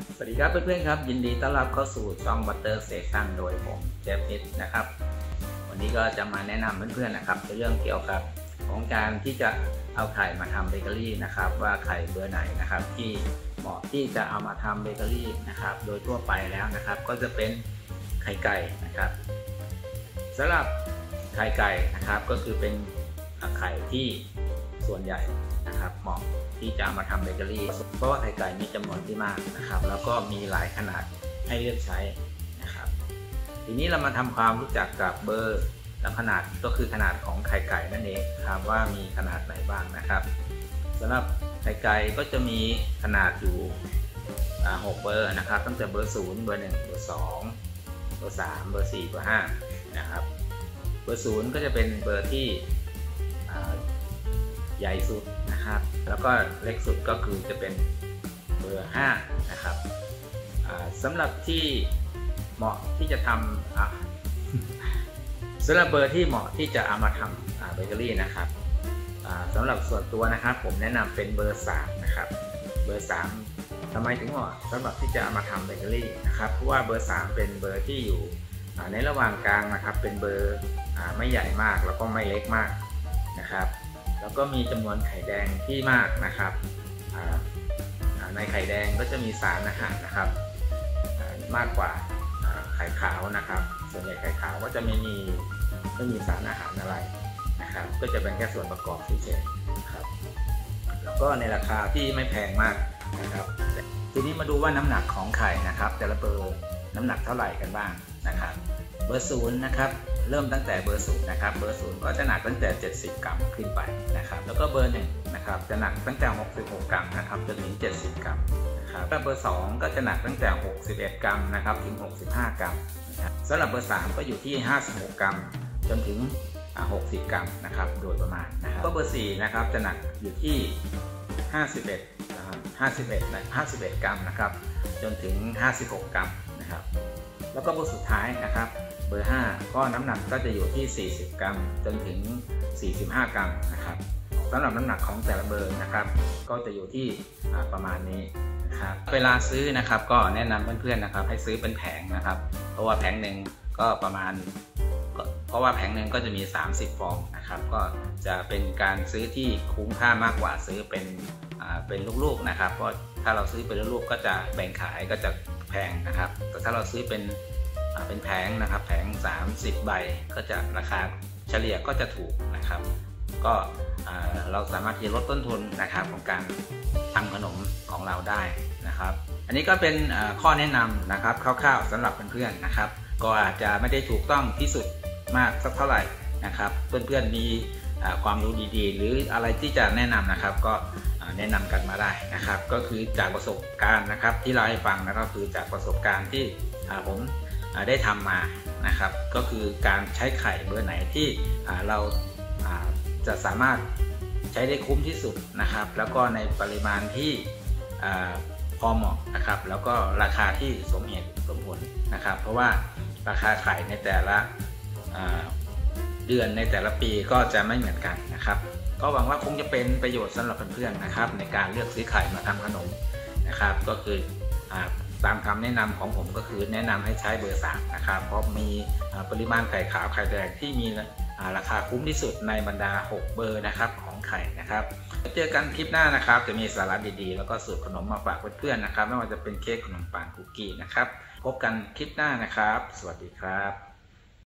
สวัสดีครับเพื่อนๆครับยินดีต้อนรับเข้าสู่ช่อง Butter Station โดยผมเจฟฟิตนะครับวันนี้ก็จะมาแนะนำเพื่อนๆนะครับในเรื่องเกี่ยวกับของการที่จะเอาไข่มาทำเบเกอรี่นะครับว่าไข่เบอร์ไหนนะครับที่เหมาะที่จะเอามาทำเบเกอรี่นะครับโดยทั่วไปแล้วนะครับก็จะเป็นไข่ไก่นะครับสำหรับไข่ไก่นะครับก็คือเป็นไข่ที่ส่วนใหญ่นะครับเหมาะที่จะมาทำเบเกอรี่เพราะว่าไข่ไก่มีจำนวนที่มากนะครับแล้วก็มีหลายขนาดให้เลือกใช้นะครับทีนี้เรามาทำความรู้จักกับเบอร์และขนาดก็คือขนาดของไข่ไก่นั่นเองครับว่ามีขนาดไหนบ้างนะครับสำหรับไข่ไก่ก็จะมีขนาดอยู่6เบอร์นะครับตั้งแต่เบอร์0เบอร์1เบอร์2เบอร์3เบอร์4เบอร์5นะครับเบอร์0ก็จะเป็นเบอร์ที่ใหญ่สุดนะครับแล้วก็เล็กสุดก็คือจะเป็นเบอร์5นะครับสำหรับที่เหมาะที่จะทำสำหรับเบอร์ที่เหมาะที่จะเอามาทำเบเกอรี่นะครับสำหรับส่วนตัวนะครับผมแนะนำเป็นเบอร์3นะครับเบอร์3ทำไมถึงเหมาะสำหรับที่จะเอามาทำเบเกอรี่นะครับเพราะว่าเบอร์3เป็นเบอร์ที่อยู่ในระหว่างกลางนะครับเป็นเบอร์ไม่ใหญ่มากแล้วก็ไม่เล็กมากนะครับแล้วก็มีจำนวนไข่แดงที่มากนะครับในไข่แดงก็จะมีสารอาหารนะครับมากกว่าไข่ขาวนะครับส่วนใหญ่ไข่ขาวก็จะไม่มีสารอาหารอะไรนะครับก็จะเป็นแค่ส่วนประกอบเฉยๆนะครับแล้วก็ในราคาที่ไม่แพงมากนะครับทีนี้มาดูว่าน้ำหนักของไข่นะครับแต่ละเบอร์น้ำหนักเท่าไหร่กันบ้างนะครับเบอร์0นะครับเริ่มตั้งแต่เบอร์0นะครับเบอร์0ก็จะหนักตั้งแต่70 กรัมขึ้นไปนะครับแล้วก็เบอร์1นะครับจะหนักตั้งแต่66 กรัมนะครับจนถึง70 กรัมนะครับแล้วเบอร์2ก็จะหนักตั้งแต่61 กรัมนะครับถึง65 กรัมนะครับสำหรับเบอร์3ก็อยู่ที่56 กรัมจนถึง60 กรัมนะครับโดยประมาณนะครับก็เบอร์4นะครับจะหนักอยู่ที่51 กรัมนะครับจนถึง56 กรัมนะครับแล้วก็เบอร์สุดท้ายนะครับเบอร์5ก็น้ำหนักก็จะอยู่ที่40 กรัมจนถึง45 กรัมนะครับสำหรับน้ำหนักของแต่ละเบอร์นะครับก็จะอยู่ที่ประมาณนี้นะครับเวลาซื้อนะครับก็แนะนำเพื่อนๆนะครับให้ซื้อเป็นแผงนะครับเพราะว่าแผงหนึ่งก็ประมาณเพราะว่าแผงหนึ่งก็จะมี30 ฟองนะครับก็จะเป็นการซื้อที่คุ้มค่ามากกว่าซื้อเป็นลูกๆนะครับเพราะถ้าเราซื้อเป็นลูกๆก็จะแบ่งขายก็จะแพงนะครับแต่ถ้าเราซื้อเป็นแผงนะครับแผง30 ใบก็จะราคาเฉลี่ยก็จะถูกนะครับก็เราสามารถที่จะลดต้นทุนนะครับของการทำขนมของเราได้นะครับอันนี้ก็เป็นข้อแนะนำนะครับคร่าวๆสำหรับเพื่อนๆนะครับก็อาจจะไม่ได้ถูกต้องที่สุดมากสักเท่าไหร่นะครับเพื่อนๆมีความรู้ดีๆหรืออะไรที่จะแนะนำนะครับก็แนะนำกันมาได้นะครับก็คือจากประสบการณ์นะครับที่เราให้ฟังนะครับคือจากประสบการณ์ที่ผมได้ทำมานะครับก็คือการใช้ไข่เบอร์ไหนที่เราจะสามารถใช้ได้คุ้มที่สุดนะครับแล้วก็ในปริมาณที่พอเหมาะนะครับแล้วก็ราคาที่สมเหตุสมผลนะครับเพราะว่าราคาไข่ในแต่ละเดือนในแต่ละปีก็จะไม่เหมือนกันนะครับก็หวังว่าคงจะเป็นประโยชน์สำหรับเพื่อนๆนะครับในการเลือกซื้อไข่มาทำขนมนะครับก็คือตามคำแนะนำของผมก็คือแนะนำให้ใช้เบอร์3นะครับเพราะมีปริมาณไข่ขาวไข่แดงที่มีราคาคุ้มที่สุดในบรรดา6เบอร์นะครับของไข่นะครับเจอกันคลิปหน้านะครับจะมีสาระดีๆแล้วก็สูตรขนมมาฝากเพื่อนๆนะครับไม่ว่าจะเป็นเค้กขนมปังคุกกี้นะครับพบกันคลิปหน้านะครับสวัสดีครับ